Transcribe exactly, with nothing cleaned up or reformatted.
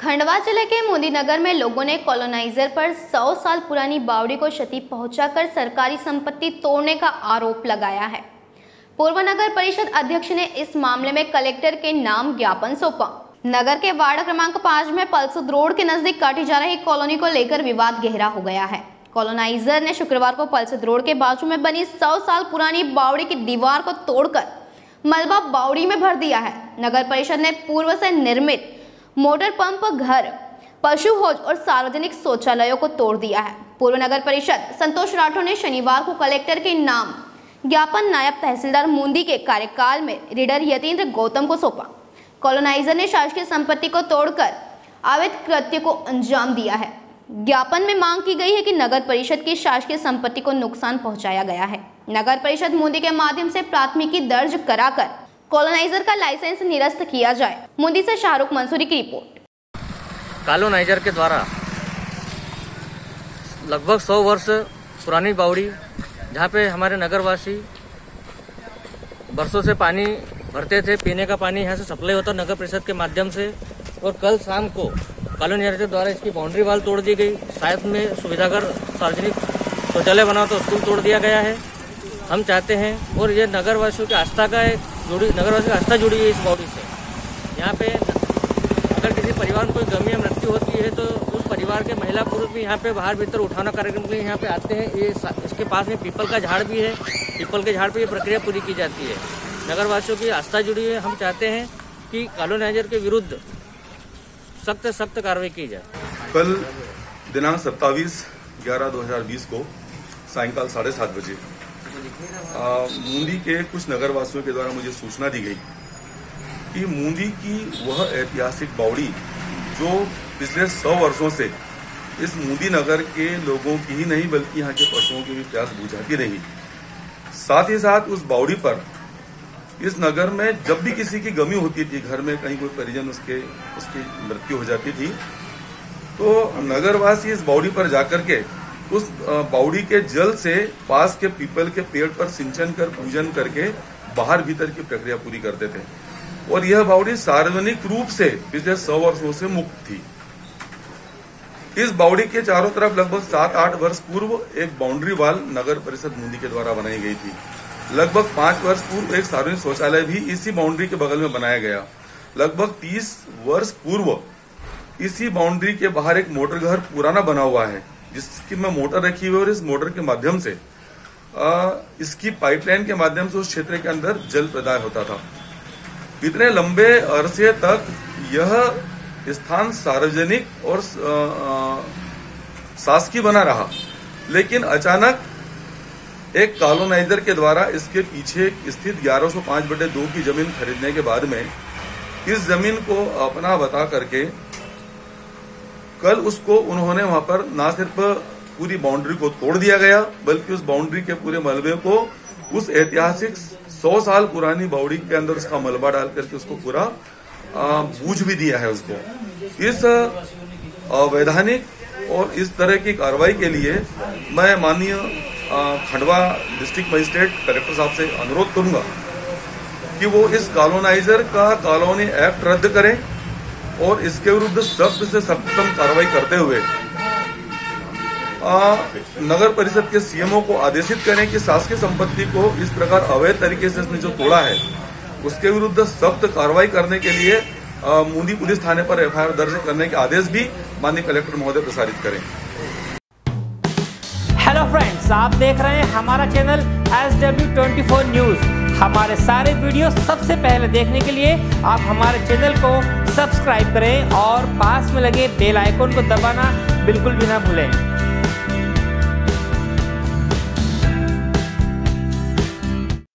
खंडवा जिले के मोदी नगर में लोगों ने कॉलोनाइजर पर सौ साल पुरानी बावड़ी को क्षति पहुंचाकर सरकारी संपत्ति तोड़ने का आरोप लगाया है। पूर्व नगर परिषद अध्यक्ष ने इस मामले में कलेक्टर के नाम ज्ञापन सौंपा। नगर के वार्ड क्रमांक पाँच में पलसद रोड के नजदीक काटी जा रही कॉलोनी को लेकर विवाद गहरा हो गया है। कॉलोनाइजर ने शुक्रवार को पलसद रोड के बाजू में बनी सौ साल पुरानी बावड़ी की दीवार को तोड़कर मलबा बावड़ी में भर दिया है। नगर परिषद ने पूर्व से निर्मित मोटर पंप, घर, पशु हौज और सार्वजनिक शौचालयों को तोड़ दिया है। पूर्व नगर परिषद संतोष राठौर ने शनिवार को कलेक्टर के नाम ज्ञापन नायब तहसीलदार मुंदी के कार्यकाल में रीडर यतीन्द्र गौतम को सौंपा। कॉलोनाइजर ने शासकीय संपत्ति को तोड़कर अवैध कृत्य को अंजाम दिया है। ज्ञापन में मांग की गई है कि नगर परिषद की शासकीय संपत्ति को नुकसान पहुंचाया गया है। नगर परिषद मुंदी के माध्यम से प्राथमिकी दर्ज कराकर कॉलोनाइजर का लाइसेंस निरस्त किया जाए। मुंदी से शाहरुख मंसूरी की रिपोर्ट। कॉलोनाइजर के द्वारा लगभग सौ वर्ष पुरानी बावड़ी, जहाँ पे हमारे नगरवासी बरसों से पानी भरते थे, पीने का पानी यहाँ से सप्लाई होता नगर परिषद के माध्यम से, और कल शाम को कॉलोनाइजर के द्वारा इसकी बाउंड्री वाल तोड़ दी गई। साथ में सुविधागर सार्वजनिक शौचालय बना तो स्कूल तोड़ दिया गया है। हम चाहते हैं, और ये नगरवासियों की आस्था का एक जुड़ी नगरवासियों की आस्था जुड़ी है इस बावड़ी से। यहाँ पे अगर किसी परिवार में कोई गमी या मृत्यु होती है तो उस परिवार के महिला पुरुष भी यहाँ पे बाहर भीतर उठाना कार्यक्रम के लिए यहाँ पे आते हैं। ये इसके पास में पीपल का झाड़ भी है, पीपल के झाड़ पे ये प्रक्रिया पूरी की जाती है। नगरवासियों की आस्था जुड़ी है। हम चाहते हैं कि कॉलोनाइजर के विरुद्ध सख्त सख्त कार्रवाई की जाए। कल दिनांक सत्ताईस ग्यारह दो हजार बीस को सायंकाल साढ़े सात बजे मुंदी के कुछ नगरवासियों के द्वारा मुझे सूचना दी गई कि मुंदी की वह ऐतिहासिक बावड़ी जो पिछले सौ वर्षों से इस मुंदी नगर के लोगों की ही नहीं बल्कि यहाँ के पशुओं की भी प्यास बुझाती रही। साथ ही साथ उस बावड़ी पर इस नगर में जब भी किसी की गमी होती थी, घर में कहीं कोई परिजन उसके उसकी मृत्यु हो जाती थी, तो नगरवासी इस बावड़ी पर जाकर के उस बावड़ी के जल से पास के पीपल के पेड़ पर सिंचन कर पूजन करके बाहर भीतर की प्रक्रिया पूरी करते थे। और यह बावड़ी सार्वजनिक रूप से पिछले सौ वर्षों से मुक्त थी। इस बावड़ी के चारों तरफ लगभग सात आठ वर्ष पूर्व एक बाउंड्री वाल नगर परिषद मुंदी के द्वारा बनाई गई थी। लगभग पांच वर्ष पूर्व एक सार्वजनिक शौचालय भी इसी बाउंड्री के बगल में बनाया गया। लगभग तीस वर्ष पूर्व इसी बाउंड्री के बाहर एक मोटर घर पुराना बना हुआ है, जिसकी में मोटर रखी हुई है, और इस मोटर के माध्यम से आ, इसकी पाइपलाइन के माध्यम से उस क्षेत्र के अंदर जल प्रदाय होता था। इतने लंबे अरसे तक यह स्थान सार्वजनिक और शासकीय बना रहा, लेकिन अचानक एक कॉलोनाइजर के द्वारा इसके पीछे स्थित ग्यारह सौ पाँच बटे दो की जमीन खरीदने के बाद में इस जमीन को अपना बता करके कल उसको उन्होंने वहां पर न सिर्फ पूरी बाउंड्री को तोड़ दिया गया, बल्कि उस बाउंड्री के पूरे मलबे को उस ऐतिहासिक सौ साल पुरानी बावड़ी के अंदर उसका मलबा डाल करके उसको पूरा बूझ भी दिया है। उसको इस अवैधानिक और इस तरह की कार्रवाई के लिए मैं माननीय खंडवा डिस्ट्रिक्ट मजिस्ट्रेट कलेक्टर साहब से अनुरोध करूंगा कि वो इस कॉलोनाइजर का कॉलोनी एक्ट रद्द करें और इसके विरुद्ध सख्त से सख्ततम कार्रवाई करते हुए आ, नगर परिषद के सीएमओ को आदेशित करें कि शासकीय संपत्ति को इस प्रकार अवैध तरीके से इसने जो तोड़ा है उसके विरुद्ध सख्त कार्रवाई करने के लिए आ, मुंदी पुलिस थाने पर एफआईआर दर्ज करने के आदेश भी माननीय कलेक्टर महोदय प्रसारित करें। हेलो फ्रेंड्स, आप देख रहे हैं हमारा channel S W twenty four news. हमारे सारे वीडियो सबसे पहले देखने के लिए आप हमारे चैनल को सब्सक्राइब करें और पास में लगे बेल आइकन को दबाना बिल्कुल भी ना भूलें।